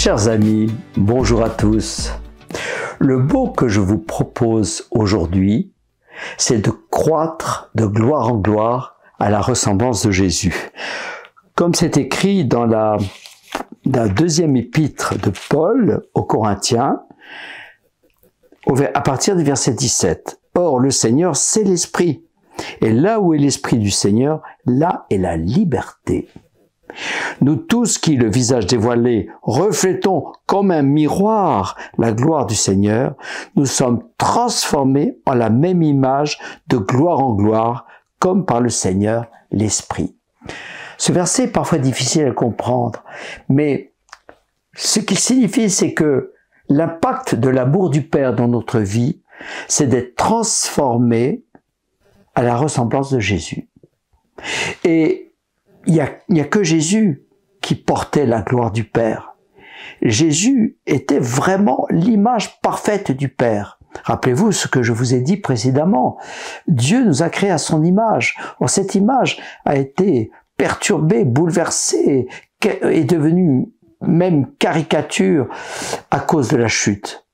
Chers amis, bonjour à tous. Le mot que je vous propose aujourd'hui, c'est de croître de gloire en gloire à la ressemblance de Jésus. Comme c'est écrit dans la deuxième épître de Paul aux Corinthiens, à partir du verset 17. Or, le Seigneur, c'est l'Esprit. Et là où est l'Esprit du Seigneur, là est la liberté. Nous tous qui, le visage dévoilé, reflétons comme un miroir la gloire du Seigneur, nous sommes transformés en la même image de gloire en gloire, comme par le Seigneur l'Esprit. Ce verset est parfois difficile à comprendre, mais ce qu'il signifie, c'est que l'impact de l'amour du Père dans notre vie, c'est d'être transformé à la ressemblance de Jésus. Et il n'y a que Jésus qui portait la gloire du Père. Jésus était vraiment l'image parfaite du Père. Rappelez-vous ce que je vous ai dit précédemment. Dieu nous a créés à son image. Or, cette image a été perturbée, bouleversée, est devenue même caricature à cause de la chute.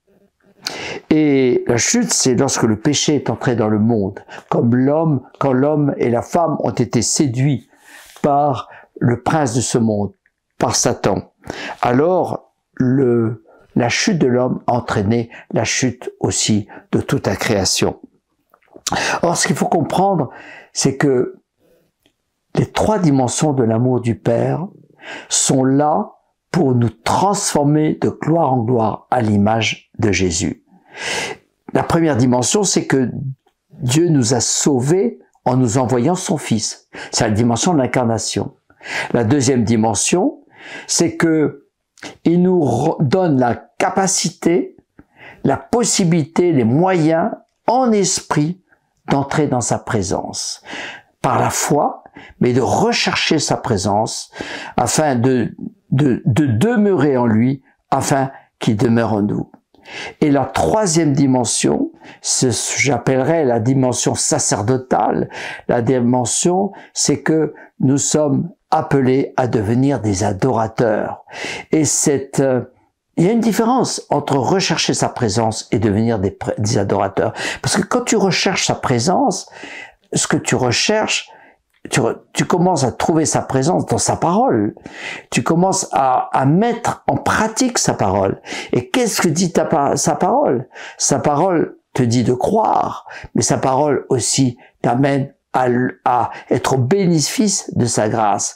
Et la chute, c'est lorsque le péché est entré dans le monde, quand l'homme et la femme ont été séduits par le prince de ce monde, par Satan. Alors, la chute de l'homme a entraîné la chute aussi de toute la création. Or, ce qu'il faut comprendre, c'est que les trois dimensions de l'amour du Père sont là pour nous transformer de gloire en gloire à l'image de Jésus. La première dimension, c'est que Dieu nous a sauvés en nous envoyant son Fils. C'est la dimension de l'incarnation. La deuxième dimension, c'est que il nous donne la capacité, la possibilité, les moyens en esprit d'entrer dans sa présence. Par la foi, mais de rechercher sa présence afin de demeurer en lui, afin qu'il demeure en nous. Et la troisième dimension, j'appellerais la dimension sacerdotale. La dimension, c'est que nous sommes appelés à devenir des adorateurs. Et il y a une différence entre rechercher sa présence et devenir des adorateurs. Parce que quand tu recherches sa présence, ce que tu recherches, tu commences à trouver sa présence dans sa parole. Tu commences à mettre en pratique sa parole. Et qu'est-ce que dit sa parole? Sa parole te dit de croire, mais sa parole aussi t'amène à être au bénéfice de sa grâce.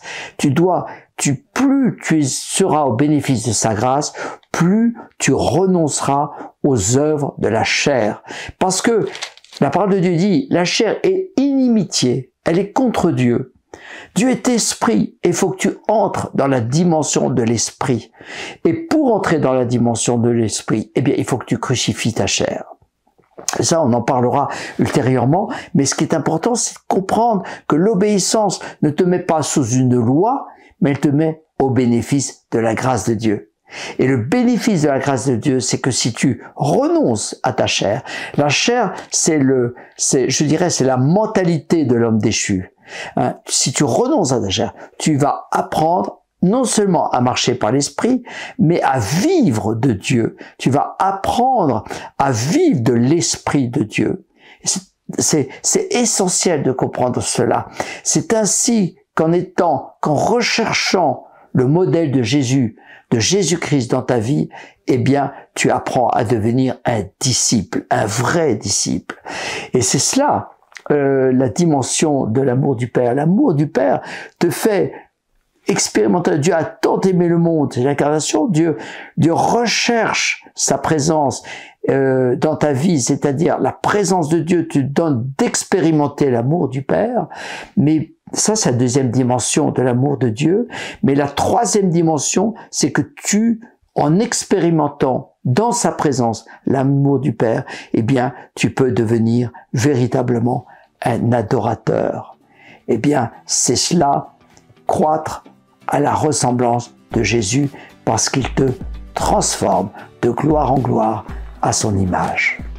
Plus tu seras au bénéfice de sa grâce, plus tu renonceras aux œuvres de la chair. Parce que la parole de Dieu dit, la chair est inimitié. Elle est contre Dieu. Dieu est esprit et il faut que tu entres dans la dimension de l'esprit. Et pour entrer dans la dimension de l'esprit, il faut que tu crucifies ta chair. Ça, on en parlera ultérieurement, mais ce qui est important, c'est de comprendre que l'obéissance ne te met pas sous une loi, mais elle te met au bénéfice de la grâce de Dieu. Et le bénéfice de la grâce de Dieu, c'est que si tu renonces à ta chair, la chair, c'est la mentalité de l'homme déchu. Si tu renonces à ta chair, tu vas apprendre non seulement à marcher par l'esprit, mais à vivre de Dieu. Tu vas apprendre à vivre de l'esprit de Dieu. C'est essentiel de comprendre cela. C'est ainsi qu'en recherchant le modèle de Jésus-Christ dans ta vie, tu apprends à devenir un disciple, un vrai disciple. Et c'est cela, la dimension de l'amour du Père. L'amour du Père te fait expérimenter. Dieu a tant aimé le monde, c'est l'incarnation. Dieu recherche sa présence dans ta vie, c'est-à-dire la présence de Dieu te donne d'expérimenter l'amour du Père, mais ça, c'est la deuxième dimension de l'amour de Dieu. Mais la troisième dimension, c'est que en expérimentant dans sa présence l'amour du Père, tu peux devenir véritablement un adorateur. C'est cela, croître à la ressemblance de Jésus, parce qu'il te transforme de gloire en gloire à son image.